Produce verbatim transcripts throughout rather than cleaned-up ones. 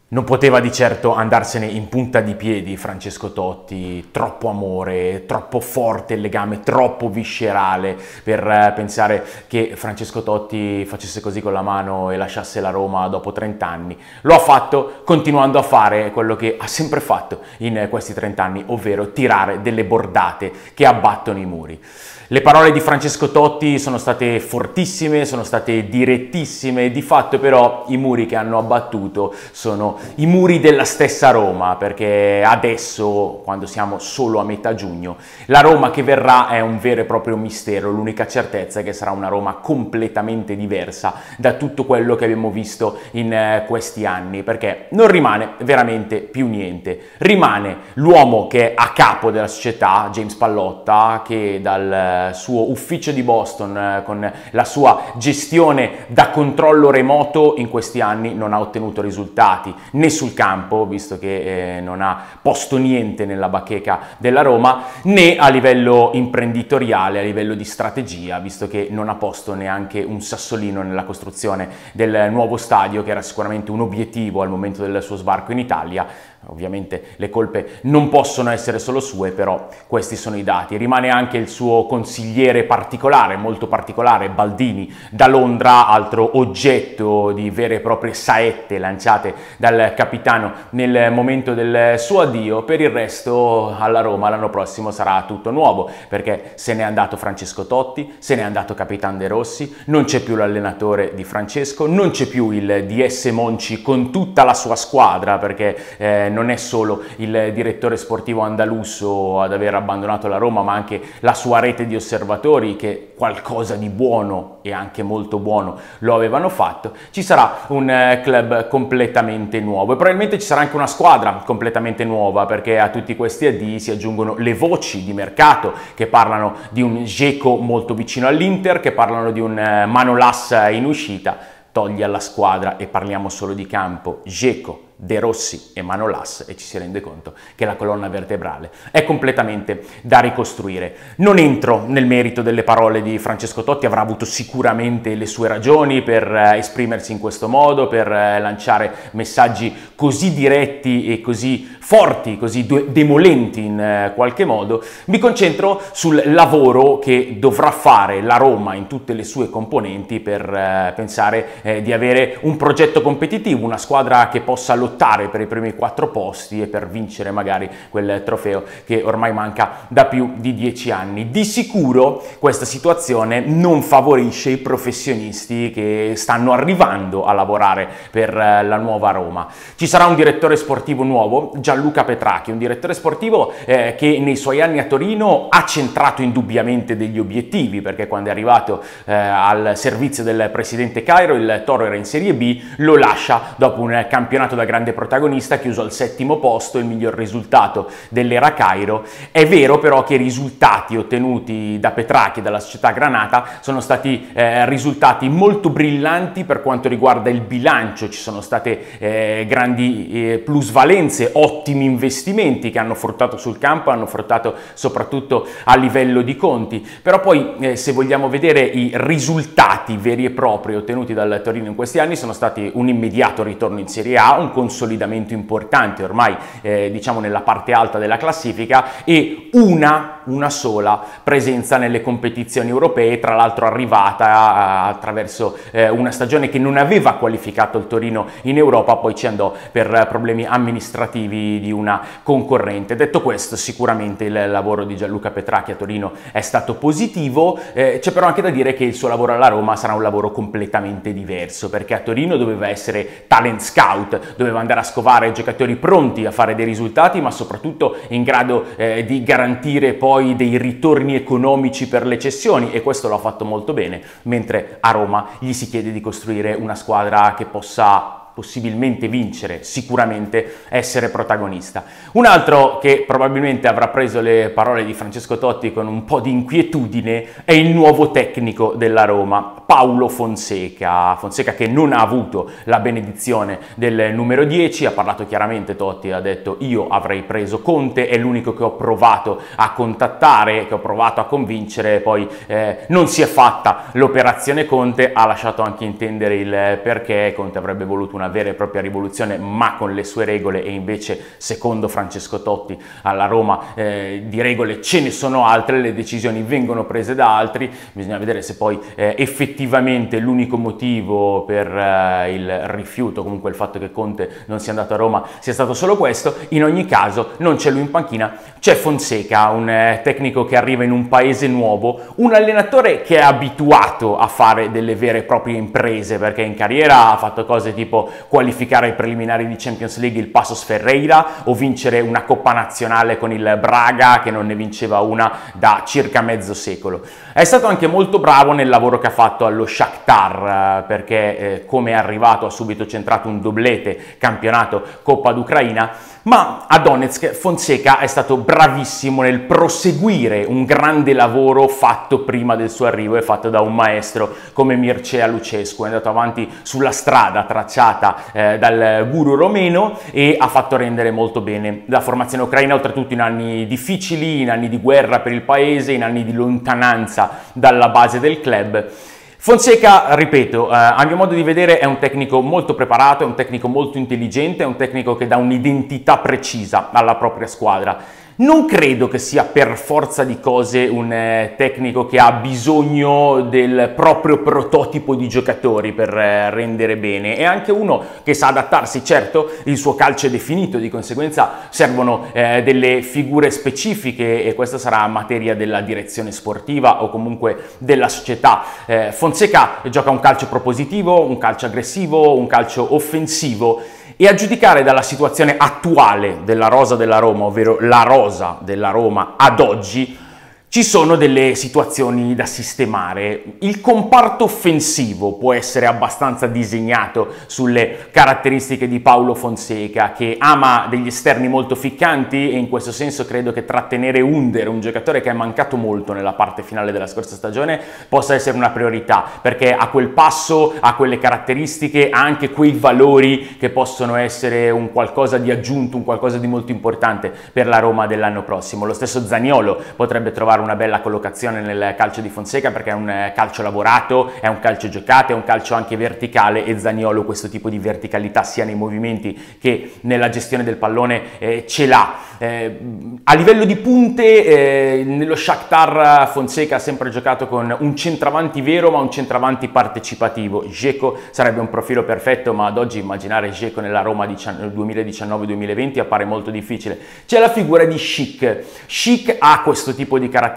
Non poteva di certo andarsene in punta di piedi Francesco Totti, troppo amore, troppo forte il legame, troppo viscerale per pensare che Francesco Totti facesse così con la mano e lasciasse la Roma dopo trenta anni. Lo ha fatto continuando a fare quello che ha sempre fatto in questi trenta anni, ovvero tirare delle bordate che abbattono i muri. Le parole di Francesco Totti sono state fortissime, sono state direttissime, di fatto però i muri che hanno abbattuto sono i muri della stessa Roma, perché adesso, quando siamo solo a metà giugno, la Roma che verrà è un vero e proprio mistero. L'unica certezza è che sarà una Roma completamente diversa da tutto quello che abbiamo visto in questi anni, perché non rimane veramente più niente. Rimane l'uomo che è a capo della società, James Pallotta, che dal suo ufficio di Boston, con la sua gestione da controllo remoto, in questi anni non ha ottenuto risultati né sul campo, visto che eh, non ha posto niente nella bacheca della Roma, né a livello imprenditoriale, a livello di strategia, visto che non ha posto neanche un sassolino nella costruzione del nuovo stadio, che era sicuramente un obiettivo al momento del suo sbarco in Italia. Ovviamente le colpe non possono essere solo sue, però questi sono i dati. Rimane anche il suo consigliere particolare, molto particolare, Baldini, da Londra, altro oggetto di vere e proprie saette lanciate dal capitano nel momento del suo addio. Per il resto alla Roma l'anno prossimo sarà tutto nuovo, perché se n'è andato Francesco Totti, se n'è andato Capitan De Rossi, non c'è più l'allenatore di Francesco, non c'è più il D S Monchi con tutta la sua squadra, perché eh, non è solo il direttore sportivo andaluso ad aver abbandonato la Roma, ma anche la sua rete di osservatori che qualcosa di buono e anche molto buono lo avevano fatto. Ci sarà un club completamente nuovo e probabilmente ci sarà anche una squadra completamente nuova, perché a tutti questi addii si aggiungono le voci di mercato che parlano di un Dzeko molto vicino all'Inter, che parlano di un Manolas in uscita. Togli alla squadra e parliamo solo di campo Dzeko, De Rossi e Manolas e ci si rende conto che la colonna vertebrale è completamente da ricostruire. Non entro nel merito delle parole di Francesco Totti, avrà avuto sicuramente le sue ragioni per eh, esprimersi in questo modo, per eh, lanciare messaggi così diretti e così forti, così demolenti in eh, qualche modo. Mi concentro sul lavoro che dovrà fare la Roma in tutte le sue componenti per eh, pensare eh, di avere un progetto competitivo, una squadra che possa lottare per i primi quattro posti e per vincere magari quel trofeo che ormai manca da più di dieci anni. Di sicuro questa situazione non favorisce i professionisti che stanno arrivando a lavorare per la nuova Roma. Ci sarà un direttore sportivo nuovo, Gianluca Petracchi, un direttore sportivo eh, che nei suoi anni a Torino ha centrato indubbiamente degli obiettivi, perché quando è arrivato eh, al servizio del presidente Cairo il Toro era in Serie B, lo lascia dopo un campionato da grande protagonista chiuso al settimo posto, il miglior risultato dell'era Cairo. È vero però che i risultati ottenuti da Petracchi e dalla società granata sono stati eh, risultati molto brillanti per quanto riguarda il bilancio. Ci sono state eh, grandi eh, plusvalenze, ottimi investimenti che hanno fruttato sul campo, hanno fruttato soprattutto a livello di conti. Però poi eh, se vogliamo vedere i risultati veri e propri ottenuti dal Torino in questi anni, sono stati un immediato ritorno in Serie A, un consolidamento importante ormai eh, diciamo nella parte alta della classifica e una, una sola presenza nelle competizioni europee, tra l'altro arrivata eh, attraverso eh, una stagione che non aveva qualificato il Torino in Europa, poi ci andò per problemi amministrativi di una concorrente. Detto questo, sicuramente il lavoro di Gianluca Petracchi a Torino è stato positivo, eh, c'è però anche da dire che il suo lavoro alla Roma sarà un lavoro completamente diverso, perché a Torino doveva essere talent scout, doveva andare a scovare giocatori pronti a fare dei risultati, ma soprattutto in grado eh, di garantire poi dei ritorni economici per le cessioni, e questo l'ha fatto molto bene, mentre a Roma gli si chiede di costruire una squadra che possa possibilmente vincere, sicuramente essere protagonista. Un altro che probabilmente avrà preso le parole di Francesco Totti con un po' di inquietudine è il nuovo tecnico della Roma, Paulo Fonseca. Fonseca che non ha avuto la benedizione del numero dieci, ha parlato chiaramente Totti, ha detto: io avrei preso Conte, è l'unico che ho provato a contattare, che ho provato a convincere, poi eh, non si è fatta l'operazione Conte, ha lasciato anche intendere il perché Conte avrebbe voluto una vera e propria rivoluzione ma con le sue regole, e invece secondo Francesco Totti alla Roma eh, di regole ce ne sono altre, le decisioni vengono prese da altri. Bisogna vedere se poi eh, effettivamente l'unico motivo per eh, il rifiuto, comunque il fatto che Conte non sia andato a Roma, sia stato solo questo. In ogni caso non c'è lui in panchina, c'è Fonseca, un eh, tecnico che arriva in un paese nuovo, un allenatore che è abituato a fare delle vere e proprie imprese, perché in carriera ha fatto cose tipo qualificare ai preliminari di Champions League il Paços Ferreira o vincere una Coppa Nazionale con il Braga, che non ne vinceva una da circa mezzo secolo. È stato anche molto bravo nel lavoro che ha fatto allo Shakhtar, perché eh, come è arrivato ha subito centrato un doblete, campionato, Coppa d'Ucraina, ma a Donetsk Fonseca è stato bravissimo nel proseguire un grande lavoro fatto prima del suo arrivo e fatto da un maestro come Mircea Lucescu. È andato avanti sulla strada tracciata eh, dal guru romeno e ha fatto rendere molto bene la formazione ucraina, oltretutto in anni difficili, in anni di guerra per il paese, in anni di lontananza dalla base del club. Fonseca, ripeto, eh, a mio modo di vedere è un tecnico molto preparato, è un tecnico molto intelligente, è un tecnico che dà un'identità precisa alla propria squadra. Non credo che sia per forza di cose un eh, tecnico che ha bisogno del proprio prototipo di giocatori per eh, rendere bene, è anche uno che sa adattarsi. Certo, il suo calcio è definito, di conseguenza servono eh, delle figure specifiche e questa sarà materia della direzione sportiva o comunque della società. Eh, Fonseca gioca un calcio propositivo, un calcio aggressivo, un calcio offensivo, e a giudicare dalla situazione attuale della rosa della Roma, ovvero la rosa della Roma ad oggi, ci sono delle situazioni da sistemare. Il comparto offensivo può essere abbastanza disegnato sulle caratteristiche di Paulo Fonseca, che ama degli esterni molto ficcanti, e in questo senso credo che trattenere Under, un giocatore che è mancato molto nella parte finale della scorsa stagione, possa essere una priorità, perché ha quel passo, ha quelle caratteristiche, ha anche quei valori che possono essere un qualcosa di aggiunto, un qualcosa di molto importante per la Roma dell'anno prossimo. Lo stesso Zaniolo potrebbe trovare una bella collocazione nel calcio di Fonseca, perché è un calcio lavorato, è un calcio giocato, è un calcio anche verticale, e Zaniolo questo tipo di verticalità sia nei movimenti che nella gestione del pallone eh, ce l'ha. Eh, a livello di punte eh, nello Shakhtar Fonseca ha sempre giocato con un centravanti vero, ma un centravanti partecipativo. Dzeko sarebbe un profilo perfetto, ma ad oggi immaginare Dzeko nella Roma duemiladiciannove duemilaventi appare molto difficile. C'è la figura di Schick. Schick ha questo tipo di caratteristiche,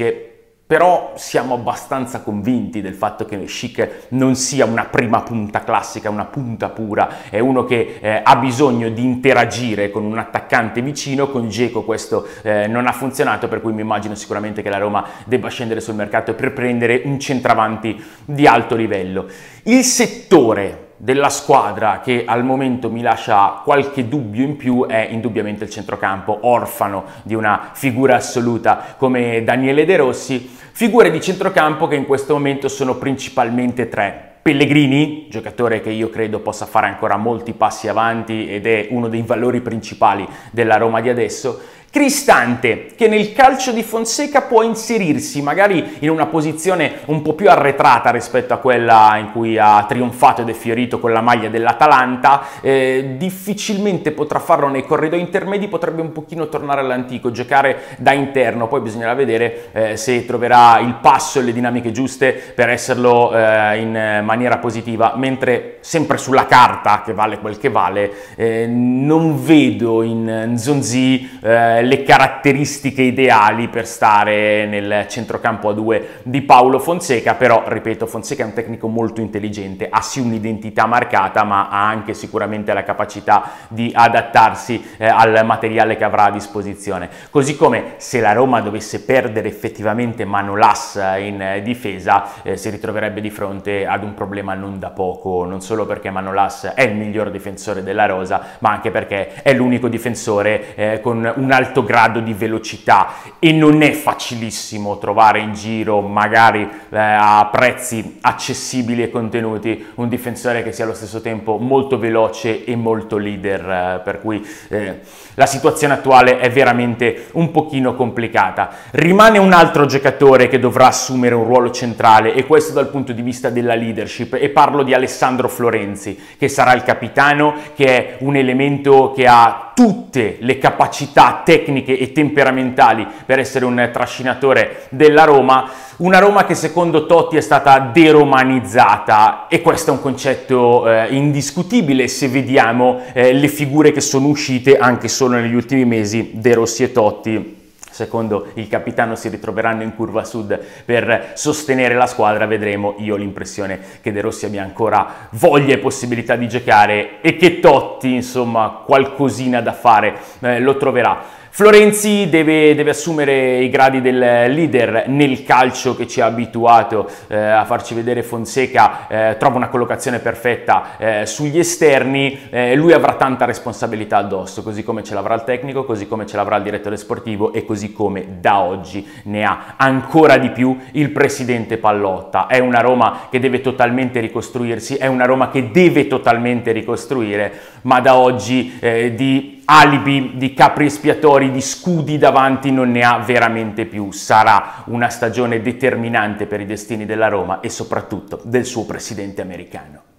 però siamo abbastanza convinti del fatto che Schick non sia una prima punta classica, una punta pura, è uno che eh, ha bisogno di interagire con un attaccante vicino. Con Dzeko questo eh, non ha funzionato, per cui mi immagino sicuramente che la Roma debba scendere sul mercato per prendere un centravanti di alto livello. Il settore della squadra che al momento mi lascia qualche dubbio in più è indubbiamente il centrocampo, orfano di una figura assoluta come Daniele De Rossi. Figure di centrocampo che in questo momento sono principalmente tre. Pellegrini, giocatore che io credo possa fare ancora molti passi avanti ed è uno dei valori principali della Roma di adesso. Cristante, che nel calcio di Fonseca può inserirsi magari in una posizione un po' più arretrata rispetto a quella in cui ha trionfato ed è fiorito con la maglia dell'Atalanta, eh, difficilmente potrà farlo nei corridoi intermedi, potrebbe un pochino tornare all'antico, giocare da interno, poi bisognerà vedere eh, se troverà il passo e le dinamiche giuste per esserlo eh, in maniera positiva, mentre sempre sulla carta, che vale quel che vale, eh, non vedo in Nzonzi eh, le caratteristiche ideali per stare nel centrocampo a due di Paulo Fonseca. Però, ripeto, Fonseca è un tecnico molto intelligente, ha sì un'identità marcata, ma ha anche sicuramente la capacità di adattarsi eh, al materiale che avrà a disposizione. Così come, se la Roma dovesse perdere effettivamente Manolas in eh, difesa, eh, si ritroverebbe di fronte ad un problema non da poco, non solo perché Manolas è il miglior difensore della rosa, ma anche perché è l'unico difensore eh, con un alto grado di velocità e non è facilissimo trovare in giro, magari eh, a prezzi accessibili e contenuti, un difensore che sia allo stesso tempo molto veloce e molto leader, eh, per cui eh, la situazione attuale è veramente un pochino complicata. Rimane un altro giocatore che dovrà assumere un ruolo centrale, e questo dal punto di vista della leadership, e parlo di Alessandro Florenzi, che sarà il capitano, che è un elemento che ha tutte le capacità tecniche e temperamentali per essere un trascinatore della Roma, una Roma che secondo Totti è stata deromanizzata, e questo è un concetto eh, indiscutibile se vediamo eh, le figure che sono uscite anche solo negli ultimi mesi. De Rossi e Totti, secondo il capitano, si ritroveranno in curva sud per sostenere la squadra. Vedremo. Io ho l'impressione che De Rossi abbia ancora voglia e possibilità di giocare, e che Totti, insomma, qualcosina da fare eh, lo troverà. Florenzi deve, deve assumere i gradi del leader nel calcio che ci ha abituato eh, a farci vedere Fonseca. Eh, trova una collocazione perfetta eh, sugli esterni. Eh, lui avrà tanta responsabilità addosso, così come ce l'avrà il tecnico, così come ce l'avrà il direttore sportivo, e così come da oggi ne ha ancora di più il presidente Pallotta. È una Roma che deve totalmente ricostruirsi, è una Roma che deve totalmente ricostruire, ma da oggi eh, di alibi, di capri espiatori, di scudi davanti non ne ha veramente più. Sarà una stagione determinante per i destini della Roma e soprattutto del suo presidente americano.